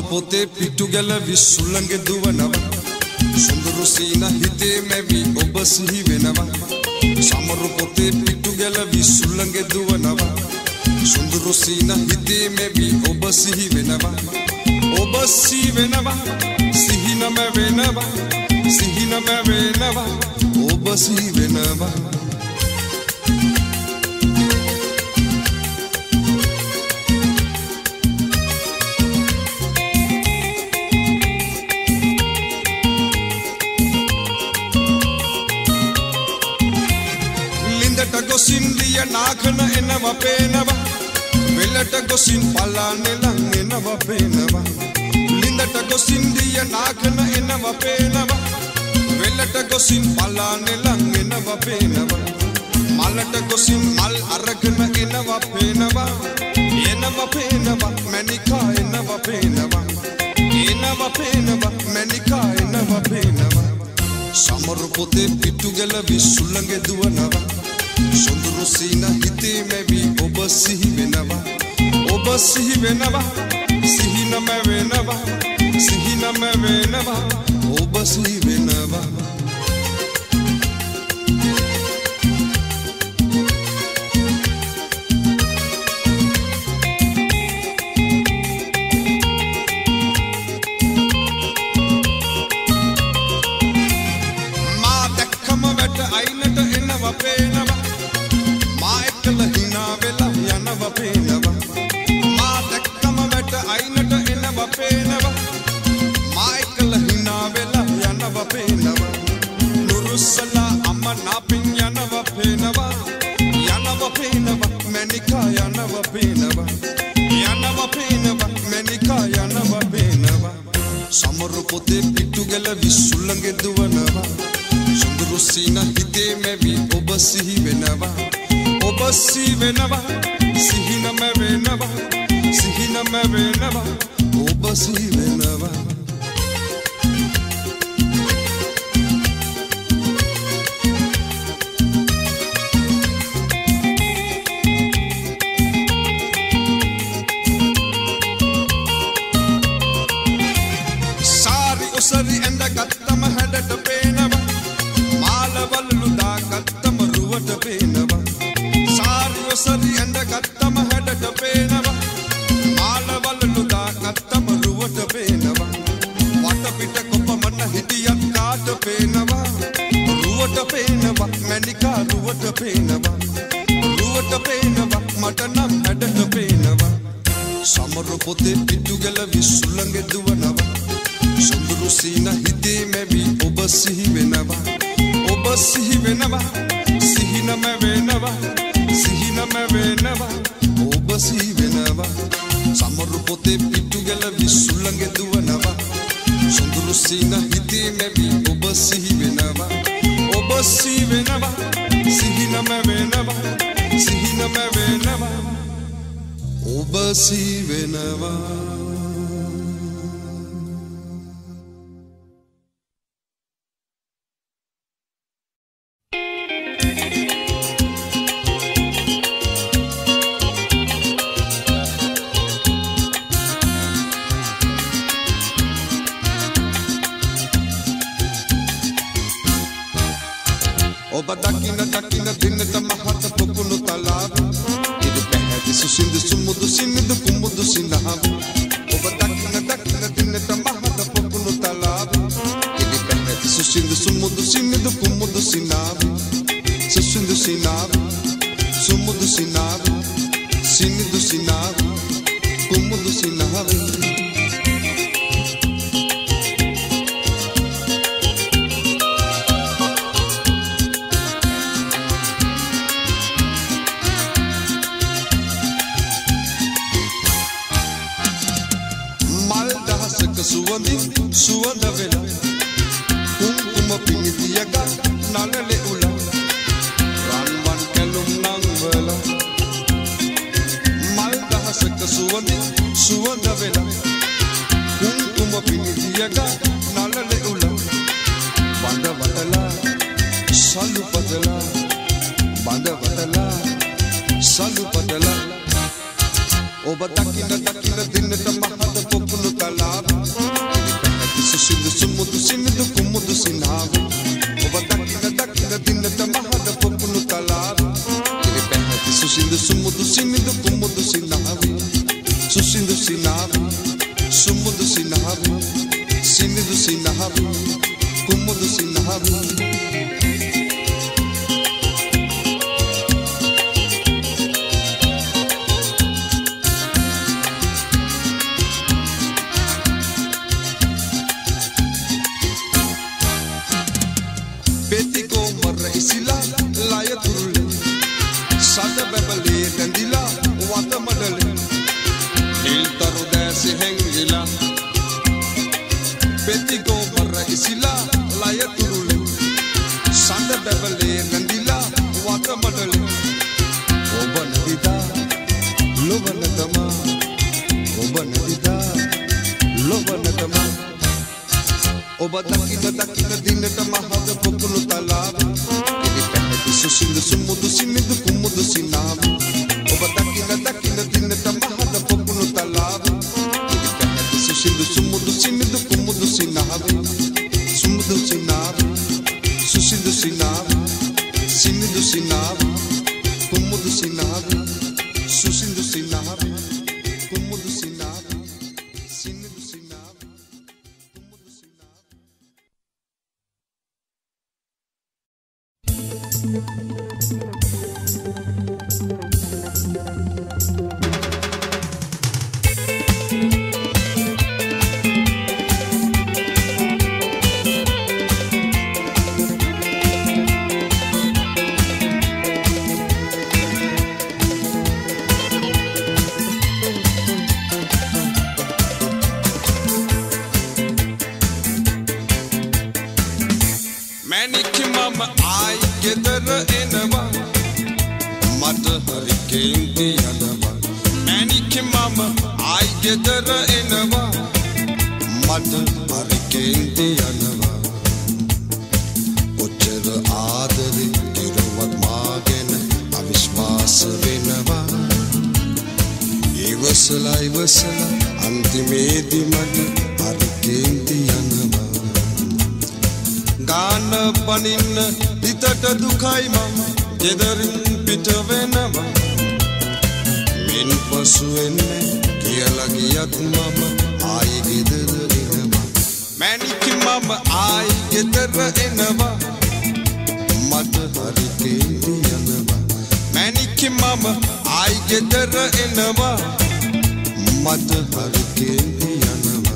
පොතේ පිටු ගැලවි සුළඟ දුවනවා සුඳුරු සීන හිතේ මැවි ඔබ සිහි වෙනවා සමරු පොතේ පිටු ගැලවි සුළඟ දුවනවා සුඳුරු සීන හිතේ මැවි ඔබ සිහි වෙනවා ඔබ සිහි වෙනවා සිහිනම වෙනවා සිහිනම වෙනවා ඔබ සිහි වෙනවා Gosindia nakana enava penava velata gosin palane lang enava penava lindata gosindia nakana enava penava velata gosin palane lang enava penava malata gosin mal arakana enava penava manika enava penava manika enava penava samaru pote pitu galavi sulange duwanava Sunduru sina hite mevi oba sihi venava sihina me venava oba sihi venava ma dakkama weta ainata enava penava Lahina vela yanava penava ma dakkama weta ainata enava penava ma lahina vela yanava penava nurusala amma napin yanava penava manika yanava penava manika yanava penava samaru pote pitu galavi sulange duwanava sunduru sina hite mevi oba sihi venava Oba sihi venava sihina me venava oba sihi venava Sari osari enda gattama hadata penava malavallu da gattama ruwata penava Sari enda gattama hadata penava malavallu da gattama ruwata penava wata pita koppa manna hitiyak kaata penava ruwata penava manika ruwata penava mata nam hadata penava samaru pote pitu galavi sulange duwanava sunduru sina hite mevi oba sihi venava sihina me venava oba sihi venava samaru pote pitu galavi sulange duwanava sunduru sina hite mevi oba sihi venava sihina me venava oba sihi venava Oba dakina dinata mahata pokunu talabu Idu pehadi susindu sumudu sinidu kumudu sinabu Oba dakina dinata mahata pokunu talabu Idu pehadi susindu sumudu sinidu kumudu sinabu Susindu sinabu sumudu sinabu sinidu sinabu kumudu sinabu Suwanda vela kumkuma pinitiyaga nalale ula ranwan kelum nang vela maldahasaka suwanda vela kumkuma pinitiyaga nalale ula banda vatala salu padala ඔබ දකින්න දිනට මහද පොකුණු තලාව සුසිඳු සුමුදු සිනිදු කුමුදු සිනාව ඔබ දකින්න දිනට මහද පොකුණු තලාව සුසිඳු සුමුදු සිනිදු කුමුදු සිනාව සුසිඳු සිනාව සුමුදු සිනාව සිනිදු සිනාව කුමුදු සිනාව ඔබ දකින්න දිනට මහද පොකුණු තලාව ඉදි පැහැති සුසිඳු සුමුදු සිනිදු කුමුදු සිනාව ඔබ දකින්න දිනට මහද පොකුණු තලාව ඉදි පැහැති සුසිඳු සුමුදු සිනිදු කුමුදු සිනාව සුමුදු සිනාව සුසිඳු සිනාව සිනිදු සිනාව කුමුදු සිනාව සුසිඳු සිනාව කුමුදු සිනාව සිනිදු සිනාව අන්තිමේදී මට අරිකේන්ති යනවා ගාන පනින්න හිතට දුකයි මම ගෙදරින් පිට වෙනවා මින් පසු වෙන්නේ කියලා ගියත් මම ආයි ගෙදර එනවා මැනිකි මම ආයි ගෙදර එනවා මට අරිකේන්ති යනවා මැනිකි මම ආයි ගෙදර එනවා මට හරිකේන්ති යනවා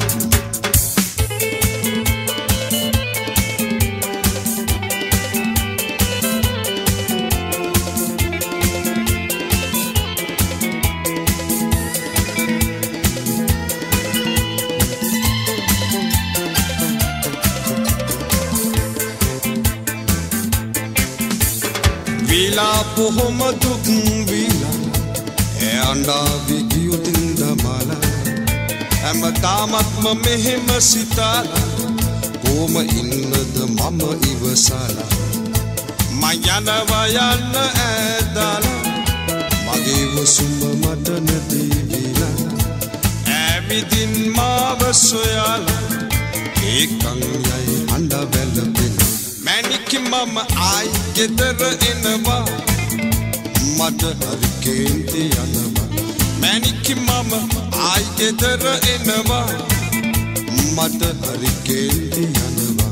විලා පොහොම දුක් විලා අඬා විගියුතින් දමලා හැමදාමත්ම මෙහෙම සිතාලා කොහොම ඉන්නද මම ඉවසලා මම යනවා යන්න ඈදාලා මගේ වසුම මට නැති ගිලා ඇවිදින් මාව සොයාලා ඒකන් යයි අඬ වැළපෙන මැනිකි මම ආයි ගෙදර එනවා මට හරිකේන්ති යනවා මැනිකි මම ආයි ගෙදර එනවා මට හරිකේන්ති යනවා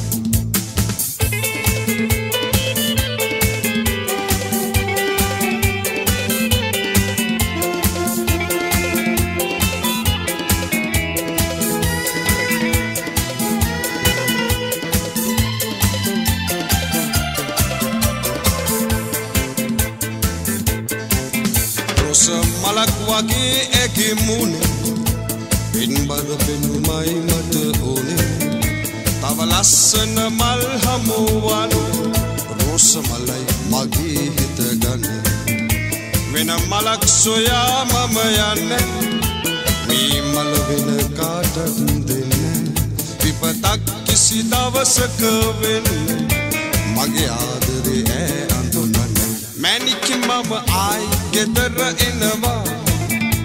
මලක් වගේ ඇගේ මුනේ පින්බර පෙනුමයි මට ඕනේ තව ලස්සන මල් හමුවන රෝස මලයි මගේ හිත ගන්න වෙන මලක් සොයා මම යන්නේ මේ මල වෙන කාටත් දෙන්නේ විපතක් කිසි දවසක වෙන්නේ මගේ ආදරේ ඈ අඳුනන්නේ මැනිකි මම ආයි ගෙදර එනවා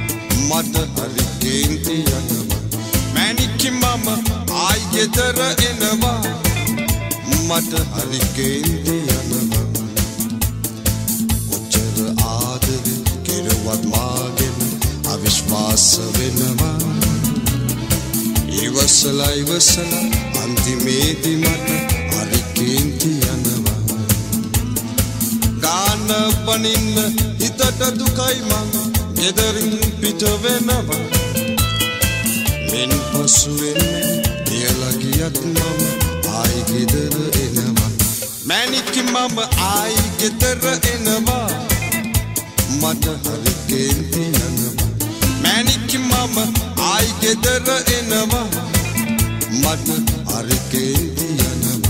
මට හරි කේන්ති යනවා මැණික්කි මම ආයි ගෙදර එනවා මට හරි කේන්ති යනවා ඔච්චර ආදරේ කෙරුවත් මාගෙන අවිශ්වාස වෙනවා ඉවසලා අන්තිමේදී මට හරි කේන්ති යනවා ගාන පනින්න හිතට දුකයි මම ගෙදරින් පිට වෙනවා මෙන් පසු වෙන්නේ කියලා ගියත් මම ආයි ගෙදර එනවා මැණික්කි මම ආයි ගෙදර එනවා මට හරි කේන්ති යනවා මැණික්කි මම ආයි ගෙදර එනවා මට හරි කේන්ති යනවා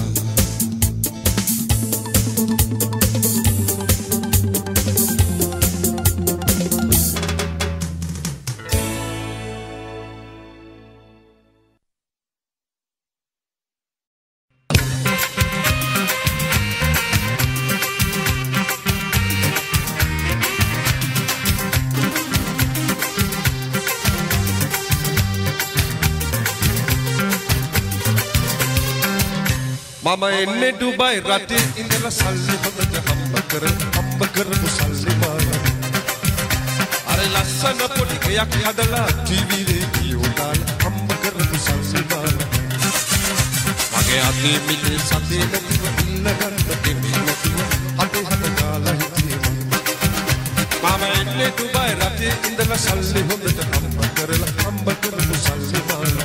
මම එන්නේ ඩුබයි රටේ ඉඳලා සල්ලි හොදට හම්බ කරපු සල්ලි මාන අර ලස්සන පොඩි ගෙයක් හදලා ටීවී රේඩියෝ දාලා හම්බ කරපු සල්ලි මාන මගේ අතේ මිලේ සතේ නැතිව ඉන්න ගන්න දෙන්නේ නැතිව අතේ හද ගාලා හිටියේ මම එන්නේ ඩුබයි රටේ ඉඳලා සල්ලි හොදට හම්බ කරපු සල්ලි මාන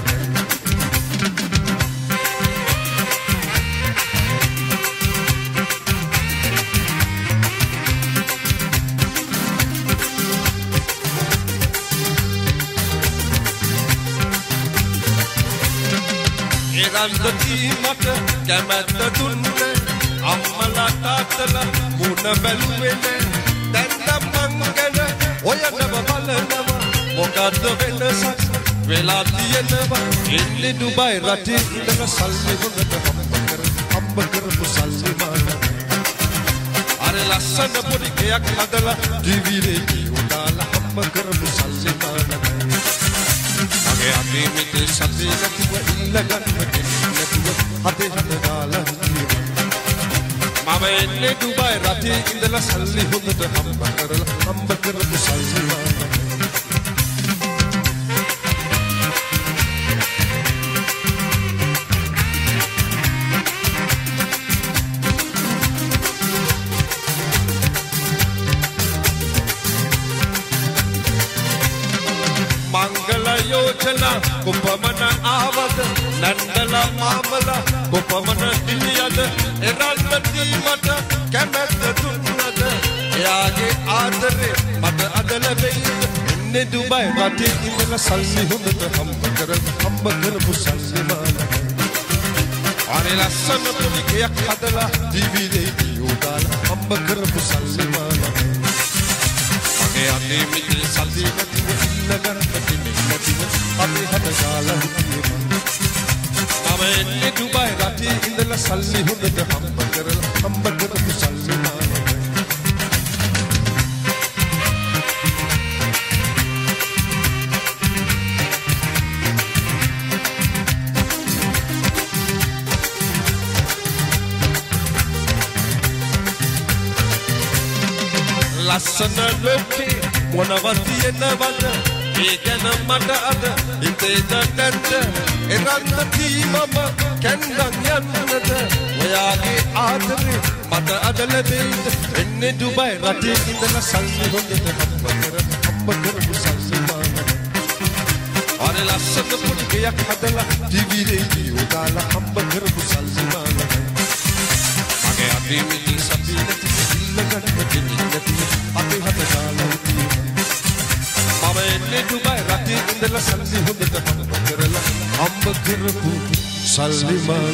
රන්දති මට කැමැත්ත දුන්නේ අම්මලා තාත්තලා මුණ බැලුවේ දැන් මං ගැන ඔයනව බලනවා මොකද්ද වෙනසක් වෙලා තියෙනවා එන්නේ ඩුබයි රටේ ඉඳලා සල්ලි හොදට හම්බ කරපු සල්ලි මාන අර ලස්සන පොඩි ගෙයක් හදලා ටීවී රේඩියෝ දාලා හම්බ කරපු සල්ලි මාන මගේ අතේ මිටේ සතේ නැතුව ඉන්න ගන්න අතේ හද ගාලා මම එන්නේ ඩුබයි රටේ ඉඳලා සල්ලි හොදට හම්බ කරපු සල්ලි මාන මංගල යෝජනා කොපමණ ආවද නන්දලා මාමලා කොපමණ දිලියද එරල්පති මට කැමැත්ත දුන්නද එයාගේ ආදරේ මට අද ලැබෙයිද එන්නේ ඩුබයි රටේ ඉඳලා සල්ලි හොදට හම්බ කරපු සල්ලි මාන අර ලස්සන පොඩි ගෙයක් හදලා ටීවී රේඩියෝ දාලා හම්බ කරපු සල්ලි මාන මගේ අතේ මිටේ සල්ලි නැතිව ඉන්න ගන්න දෙන්නේ අතේ හද ගාලා හිටියේ මම එන්නේ ඩුබයි රටේ ඉඳලා සල්ලි හොදට හම්බ කරපු සල්ලි මාන ලස්සන ලෝකේ මොනවද තියෙනවද ඒ ගැන මට අද හිතේද නැද්ද එරන්දති මම කැන්දන් යන්නද ඔයාගේ ආදරේ මට අද ලැබෙයිද එන්නේ ඩුබයි රටේ ඉඳලා සල්ලි හොදට හම්බ කරපු සල්ලි මාන අර ලස්සන පොඩි ගෙයක් හදලා ටීවී රේඩියෝ දාලා හම්බ කරපු සල්ලි මාන මගේ අතේ මිටි සතේ නැති ඉන්න ගන්න දෙන්නේ නැති අතේ හද ගාලා හිටියේ මම එන්නේ ඩුබයි රටේ ඉඳලා සල්ලි හොදට හම්බ කරපු සල්ලි මාන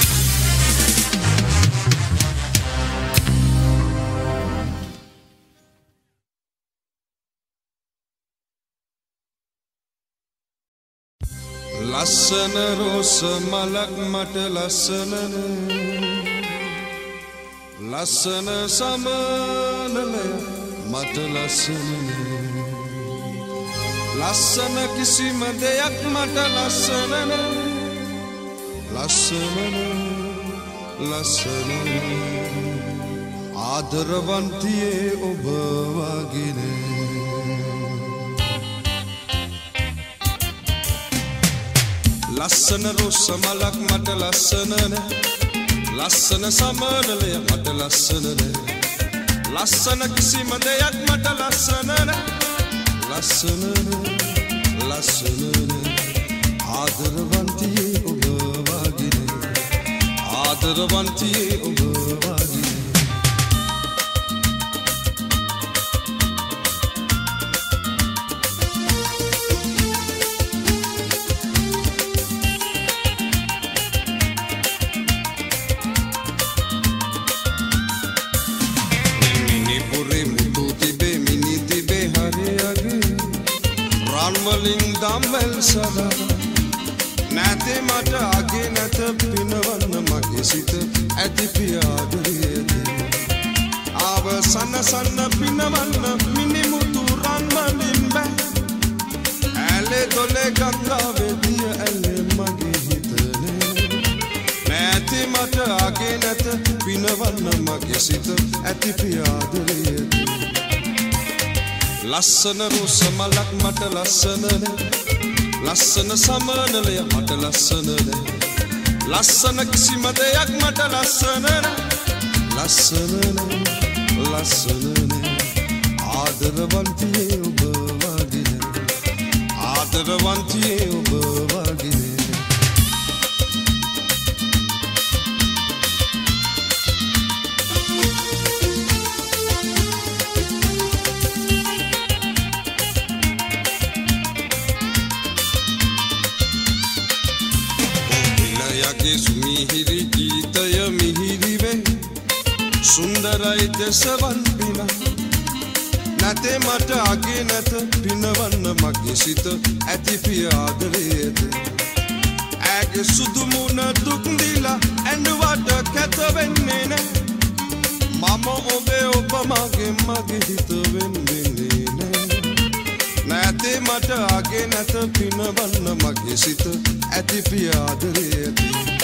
ලස්සන රෝස මලක් මට ලස්සන සමනලය මට ලස්සන කිසිම දෙයක් මට ලස්සන ලස්සන ආදරවන්තියේ ඔබ වගේ ලස්සන රොස් මලක් මට ලස්සන ලස්සන සමනලය මට ලස්සන ලස්සන කිසිම දෙයක් මට ලස්සන ලස්සන ආදරවන්තියේ ඔබ වගේ ආදරවන්තියේ ඔබ වගේ වලින් දම්වැල් සදා නැතේ මට අගේ නැත පිනවන්න මගේ සිත ඇති පියාදරයේදී අවසන සන්න පිනවන්න මිනිමුතු රන් වලින් බෑ ඇලේ දොලේ ගංගාවේ දිය ඇලේ මගේ හිතනේ නැතේ මට අගේ නැත පිනවන්න මගේ සිත ඇති පියාදරයේදී ලස්සන රොස් මලක් මට ලස්සන ලස්සන සමනලය මට ලස්සන ලස්සන කිසිම දෙයක් මට ලස්සන ලස්සන ආදරවන්තියේ ඔබ වගේ ආදරවන්තියේ ඔබ වගේ සුමිහිරි ගීතය මිහිරි වේ සුන්දරයි දෙසවන් පින නැතේ මට අගේ නැත පිනවන්න මගේ සිත ඇති පියාදරයේද ඇගේ සුදු මුණ දුක් දීලා ඇඬුවට කැත වෙන්නේ නෑ මම ඔබේ ඔබ මගේ හිත වෙන්නේ නෑ නැතේ මට අගේ නැත පිනවන්න මගේ සිත ඇති පියාදරයේද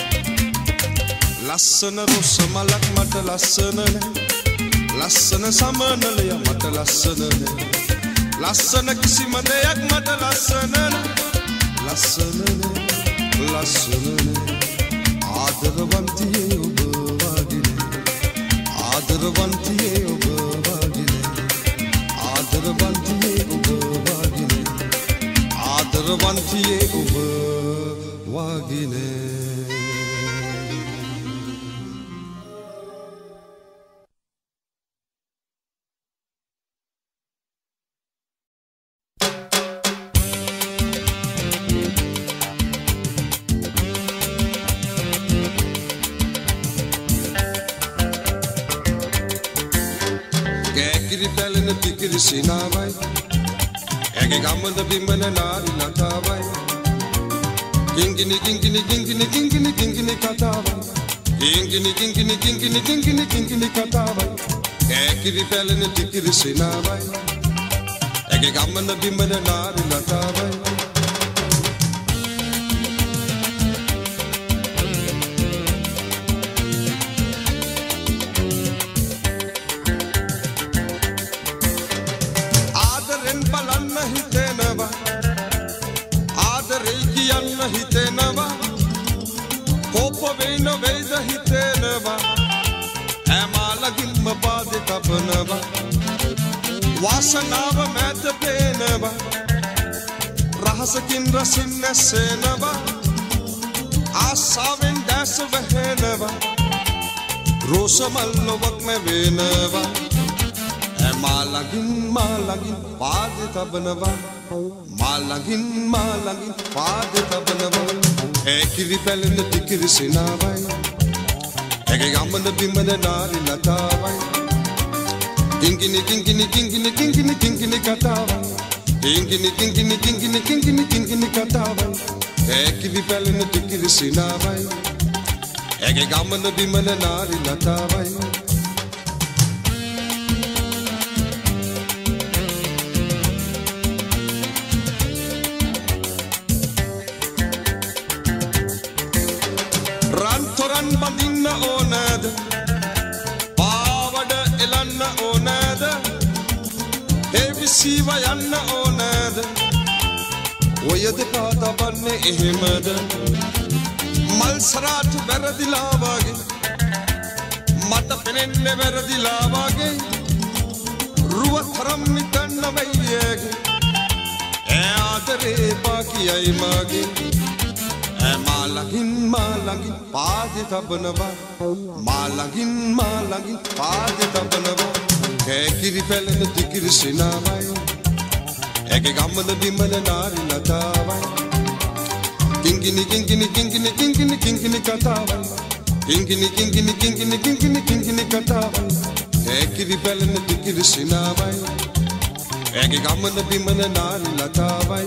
ලස්සන රොස් මලක් මට ලස්සන ලස්සන සමනලය මට ලස්සන ලස්සන කිසිම දෙයක් මට ලස්සන ලස්සන ආදරවන්තියේ ඔබ වගේ ආදරවන්තියේ ඔබ වගේ ආදරවන්තියේ ඔබ වගේ ආදරවන්තියේ ඔබ වගේ Tikiri sinawai ege gamada bimana nari latawai kingini katawai kingini katawai ekiri pelene tikiri sinawai ege gamada bimana nari latawai वासनाव मैत पेनवा रहसकिन Rasin सेनवा आसावें दस वहनवा रोसमल्लोवक में वेनवा मालगिन पाद तबनवा मालगिन पाद तबनवा किरी पेलन तिकिरी सिनावाई एगे गामन बिमन नारी लतावाई Kingini katawai Kingini katawai Ekiri pelene tikiri sinawai Ege gamana bimana nari latawai රන් බඳින්න ඕනද පාවඩ එලන්න ඕනද එවිසිව යන්න ඕනද ඔය දෙකා තබන්නේ එහෙමද මල් සරාට වැරදිලා වගේ මට පෙනෙන්නේ වැරදිලා වගේ රුව තරම් නිකන්න වෙයියගේ ආදරේ පාකියයි මගේ මාළඟින් පාදේ තබනවා මාළඟින් පාදේ තබනවා කෑකිරි පැලෙන දිකිරි සිනාවයි ඒකේ ගම්මද බිමන නාරි ලතාවයි කිංකිනි කතාවයි කිංකිනි කතාවයි කෑකිරි පැලෙන දිකිරි සිනාවයි ඒකේ ගම්මද බිමන නාරි ලතාවයි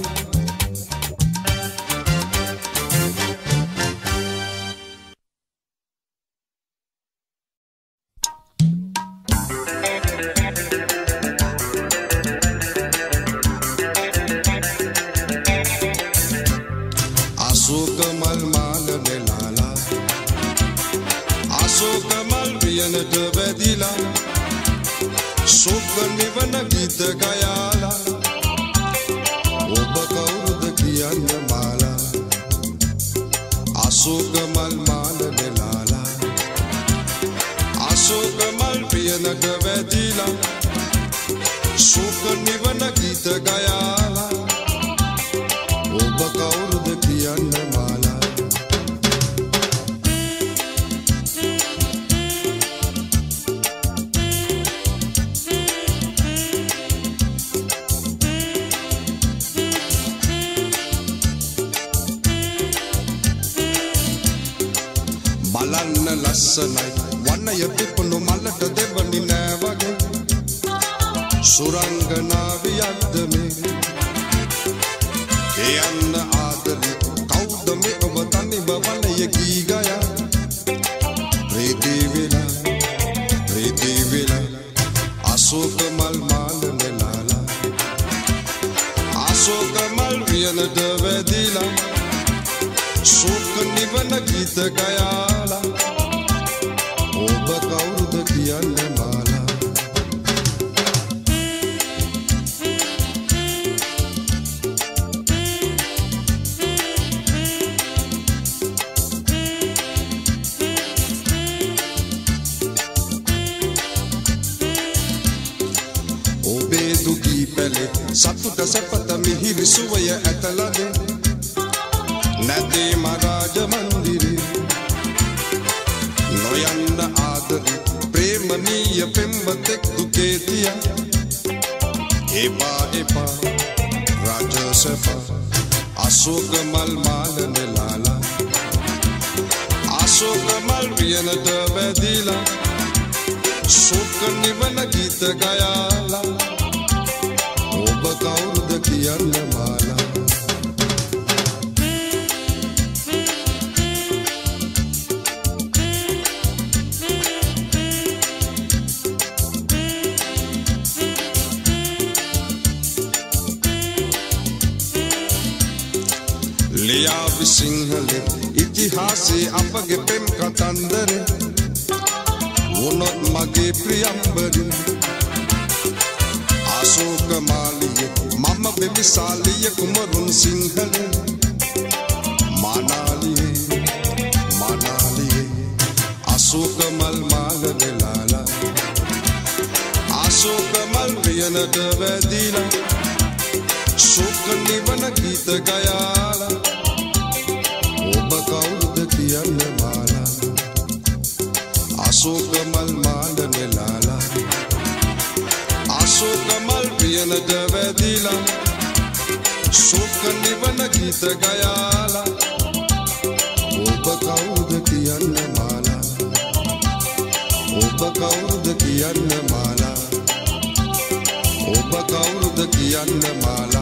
ඔබ කවුරුද කියන්න මාලා